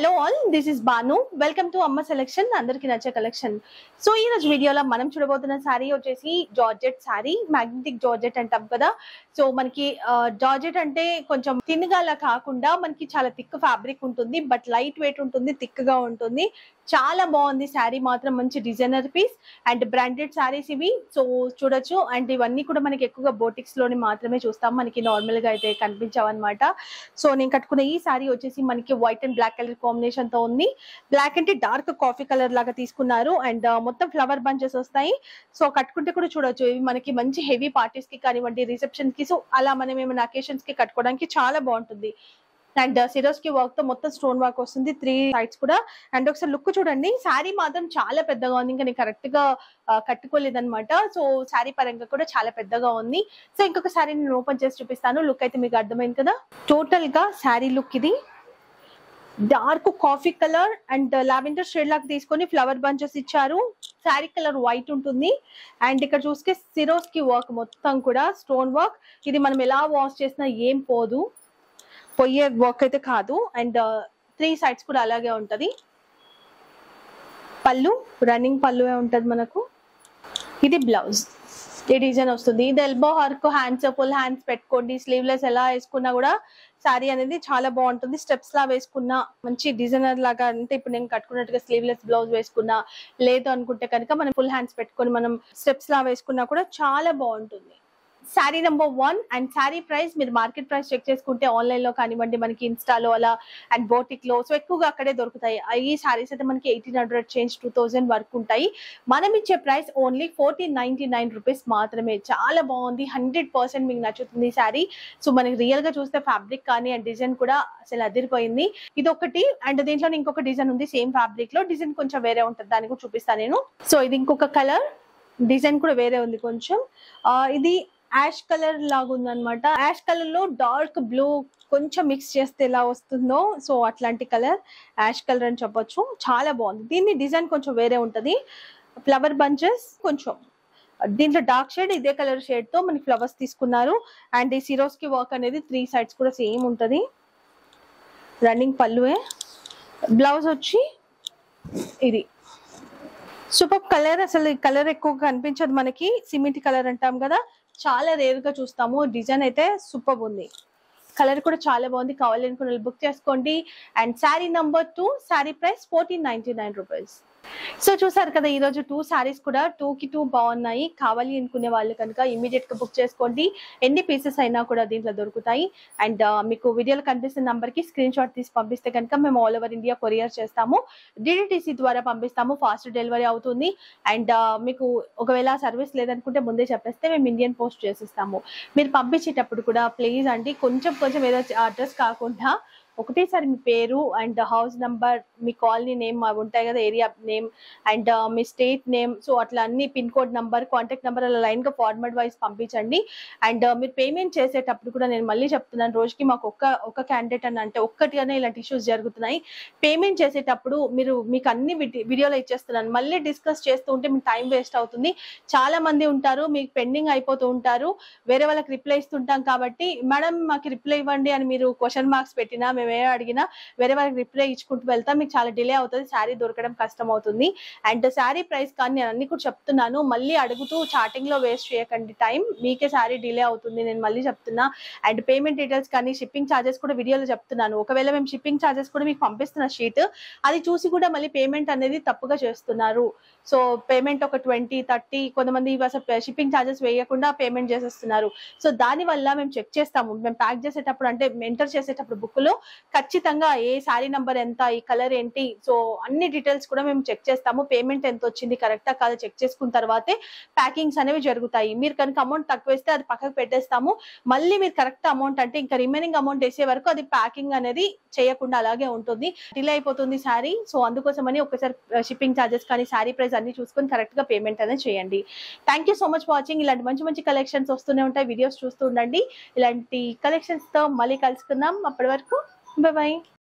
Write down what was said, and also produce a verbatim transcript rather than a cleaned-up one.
Hello all, this is Banu. Welcome to Amma selection, అందరికి నచ్చే collection. So ఈ రోజు వీడియోలో మనం చూడబోతున్న శారీ వచ్చేసి జార్జెట్ శారీ, మ్యాగ్నెటిక్ జార్జెట్ అంటాం కదా. సో మనకి జార్జెట్ అంటే కొంచెం తిన్నగా కాకుండా మనకి చాలా థిక్ ఫ్యాబ్రిక్ ఉంటుంది, బట్ లైట్ వెయిట్ ఉంటుంది, థిక్ గా ఉంటుంది. చాలా బాగుంది శారీ మాత్రం, మంచి designer piece and branded saris ఇవి. సో చూడొచ్చు, అండ్ ఇవన్నీ కూడా మనకి ఎక్కువగా బోటిక్స్ లోని మాత్రమే చూస్తాం, మనకి నార్మల్ గా అయితే కనిపించవు అనమాట. సో నేను కట్టుకున్న ఈ శారీ వచ్చేసి మనకి white and black colour combination తో ఉంది. బ్లాక్ అంటే డార్క్ కాఫీ కలర్ లాగా తీసుకున్నారు, అండ్ మొత్తం ఫ్లవర్ బంచెస్ వస్తాయి. సో కట్టుకుంటే కూడా చూడొచ్చు, ఇవి మనకి మంచి హెవీ పార్టీస్ కి కానివ్వండి, రిసెప్షన్ కి, సో అలా మనం ఏమైనా అకేషన్స్ కి కట్టుకోవడానికి చాలా బాగుంటుంది. అండ్ సిరోస్ కి వర్క్ తో మొత్తం స్టోన్ వర్క్ వస్తుంది, త్రీ సైడ్స్ కూడా. అండ్ ఒకసారి లుక్ చూడండి, శారీ మాత్రం చాలా పెద్దగా ఉంది, ఇంకా నేను కరెక్ట్ గా కట్టుకోలేదు అనమాట. సో శారీ పరంగా కూడా చాలా పెద్దగా ఉంది. సో ఇంకొక శారీ నేను ఓపెన్ చేసి చూపిస్తాను, లుక్ అయితే మీకు అర్థమైంది కదా. టోటల్ గా శారీ లుక్ ఇది dark coffee colour and lavender shade లాగా తీసుకొని ఫ్లవర్ బంచెస్ ఇచ్చారు. శారీ కలర్ వైట్ ఉంటుంది, అండ్ ఇక్కడ చూస్తే సిరోస్ కి వర్క్ మొత్తం కూడా స్టోన్ వర్క్. ఇది మనం ఎలా వాష్ చేసినా ఏం పోదు, పోయే వర్క్ అయితే కాదు. అండ్ త్రీ సైడ్స్ కూడా అలాగే ఉంటది. పళ్ళు రన్నింగ్ పళ్ళు ఉంటది మనకు. ఇది బ్లౌజ్, ఈ డిజైన్ వస్తుంది. ఇది elbow work, hands full hands పెట్టుకోండి, స్లీవ్లెస్ ఎలా వేసుకున్నా కూడా శారీ అనేది చాలా బాగుంటుంది. స్టెప్స్ లా వేసుకున్నా మంచి డిజైనర్ లాగా, అంటే ఇప్పుడు నేను కట్టుకున్నట్టుగా స్లీవ్లెస్ బ్లౌజ్ వేసుకున్నా, లేదు అనుకుంటే కనుక మనం ఫుల్ హ్యాండ్స్ పెట్టుకొని మనం స్టెప్స్ లా వేసుకున్నా కూడా చాలా బాగుంటుంది. Sari number one. And sari price మీరు మార్కెట్ ప్రైస్ చెక్ చేసుకుంటే ఆన్లైన్ లో కానివ్వండి, మనకి ఇన్స్టాలో అలా అండ్ బోటిక్ లో, సో ఎక్కువగా అక్కడే దొరుకుతాయి. ఈ శారీస్ అయితే మనకి eighteen hundred change two thousand వరకు ఉంటాయి. మనం ఇచ్చే price only fourteen ninety nine rupees మాత్రమే. చాలా బాగుంది, హండ్రెడ్ పర్సెంట్ మీకు నచ్చుతుంది ఈ శారీ. సో మనకి రియల్ గా చూస్తే ఫ్యాబ్రిక్ కానీ అండ్ డిజైన్ కూడా అసలు అదిరిపోయింది. ఇది ఒకటి, అండ్ దీంట్లో ఇంకొక డిజైన్ ఉంది సేమ్ ఫ్యాబ్రిక్ లో, డిజైన్ కొంచెం వేరే ఉంటుంది, దాన్ని కూడా చూపిస్తాను నేను. సో ఇది ఇంకొక కలర్, డిజైన్ కూడా వేరే ఉంది కొంచెం. ఇది యాష్ కలర్ లాగా ఉందన్నమాట. యాష్ కలర్ లో డార్క్ బ్లూ కొంచెం మిక్స్ చేస్తే ఎలా వస్తుందో, సో అట్లాంటి కలర్ యాష్ కలర్ అని చెప్పొచ్చు. చాలా బాగుంది. దీన్ని డిజైన్ కొంచెం వేరే ఉంటది, ఫ్లవర్ బంచెస్ కొంచెం. దీంట్లో డార్క్ షేడ్, ఇదే కలర్ షేడ్ తో మనకి ఫ్లవర్స్ తీసుకున్నారు. అండ్ ఈ సిరోస్ కి వర్క్ అనేది త్రీ సైడ్స్ కూడా సేమ్ ఉంటది. రన్నింగ్ పళ్ళువే. బ్లౌజ్ వచ్చి ఇది సూపర్ కలర్. అసలు ఈ కలర్ ఎక్కువ కనిపించదు మనకి, సిమెంట్ కలర్ అంటాం కదా, చాలా రేర్ గా చూస్తాము. డిజైన్ అయితే సూపర్ ఉంది, కలర్ కూడా చాలా బాగుంది. కావాలి అనుకున్న బుక్ చేసుకోండి. And sari number two, sari price fourteen ninety nine rupees. So చూసారు కదా, ఈ రోజు టూ శారీస్ కూడా టూ కి టూ బాగున్నాయి. కావాలి అనుకునే వాళ్ళు కనుక ఇమీడియట్ గా బుక్ చేసుకోండి, ఎన్ని పీసెస్ అయినా కూడా దీంట్లో దొరుకుతాయి. అండ్ మీకు వీడియోలో కనిపిస్తున్న నంబర్ కి స్క్రీన్ షాట్ తీసి పంపిస్తే కనుక మేము ఆల్ ఓవర్ ఇండియా కొరియర్ చేస్తాము, డిడిటిసి ద్వారా పంపిస్తాము, ఫాస్ట్ డెలివరీ అవుతుంది. అండ్ మీకు ఒకవేళ సర్వీస్ లేదనుకుంటే ముందే చెప్పేస్తే మేము ఇండియన్ పోస్ట్ చేసిస్తాము. మీరు పంపించేటప్పుడు కూడా ప్లీజ్ అండి, కొంచెం కొంచెం ఏదో అడ్రస్ కాకుండా ఒకటేసారి మీ పేరు అండ్ హౌస్ నంబర్, మీ కాలనీ నేమ్ అవి ఉంటాయి కదా, ఏరియా నేమ్ అండ్ మీ స్టేట్ నేమ్, సో అట్లా అన్ని pin code number, contact number అలా లైన్ గా ఫార్మాట్ వైజ్ పంపించండి. అండ్ మీరు పేమెంట్ చేసేటప్పుడు కూడా నేను మళ్ళీ చెప్తున్నాను, రోజుకి మాకు ఒక్క ఒక క్యాండిడేట్ అని అంటే ఒక్కటిగానే ఇలాంటి ఇష్యూస్ జరుగుతున్నాయి. పేమెంట్ చేసేటప్పుడు మీరు మీకు అన్ని వీడియోలో ఇచ్చేస్తున్నాను, మళ్ళీ డిస్కస్ చేస్తూ ఉంటే మీకు టైం వేస్ట్ అవుతుంది. చాలా మంది ఉంటారు, మీకు పెండింగ్ అయిపోతూ ఉంటారు, వేరే వాళ్ళకి రిప్లై ఇస్తుంటాం. కాబట్టి మేడం మాకు రిప్లై ఇవ్వండి అని మీరు క్వశ్చన్ మార్క్స్ పెట్టినా, మేము ఏ అడిగినా వేరే వాళ్ళకి రిప్లై ఇచ్చుకుంటూ వెళ్తాం, మీకు చాలా డిలే అవుతుంది, శారీ దొరకడం కష్టం అవుతుంది. అండ్ శారీ ప్రైస్ కానీ నేను అన్ని కూడా చెప్తున్నాను, మళ్ళీ అడుగుతూ చాటింగ్ లో వేస్ట్ చేయకండి టైం, మీకే శారీ డిలే అవుతుంది, నేను మళ్ళీ చెప్తున్నా. అండ్ పేమెంట్ డీటెయిల్స్ కానీ షిప్పింగ్ ఛార్జెస్ కూడా వీడియోలో చెప్తున్నాను. ఒకవేళ మేము షిప్పింగ్ ఛార్జెస్ కూడా మీకు పంపిస్తున్న షీట్ అది చూసి కూడా మళ్ళీ పేమెంట్ అనేది తప్పుగా చేస్తున్నారు. సో పేమెంట్ ఒక ట్వంటీ థర్టీ కొంతమంది అసలు షిప్పింగ్ ఛార్జెస్ వేయకుండా పేమెంట్ చేసేస్తున్నారు. సో దాని వల్ల మేము చెక్ చేస్తాము, మేము ప్యాక్ చేసేటప్పుడు అంటే ఎంటర్ చేసేటప్పుడు బుక్ లో ఖచ్చితంగా ఏ శారీ నంబర్ ఎంత, ఈ కలర్ ఏంటి, సో అన్ని డీటెయిల్స్ కూడా మేము చెక్ చేస్తాము. పేమెంట్ ఎంత వచ్చింది, కరెక్టా కాదు చెక్ చేసుకున్న తర్వాతే ప్యాకింగ్స్ అనేవి జరుగుతాయి. మీరు కనుక అమౌంట్ తక్కువ వేస్తే అది పక్కకు పెట్టేస్తాము, మళ్ళీ మీరు కరెక్ట్ అమౌంట్ అంటే ఇంకా రిమైనింగ్ అమౌంట్ వేసే వరకు అది ప్యాకింగ్ అనేది చేయకుండా అలాగే ఉంటుంది, డిలే అయిపోతుంది శారీ. సో అందుకోసమని ఒకసారి షిప్పింగ్ ఛార్జెస్ కానీ శారీ ప్రైస్ అన్ని చూసుకొని కరెక్ట్ గా పేమెంట్ అనేది చేయండి. Thank you so much for watching. ఇలాంటి మంచి మంచి కలెక్షన్స్ వస్తూనే ఉంటాయి, వీడియోస్ చూస్తూ ఉండండి. ఇలాంటి కలెక్షన్స్ తో మళ్ళీ కలుసుకుందాం, అప్పటి వరకు బాయ్ బాయ్.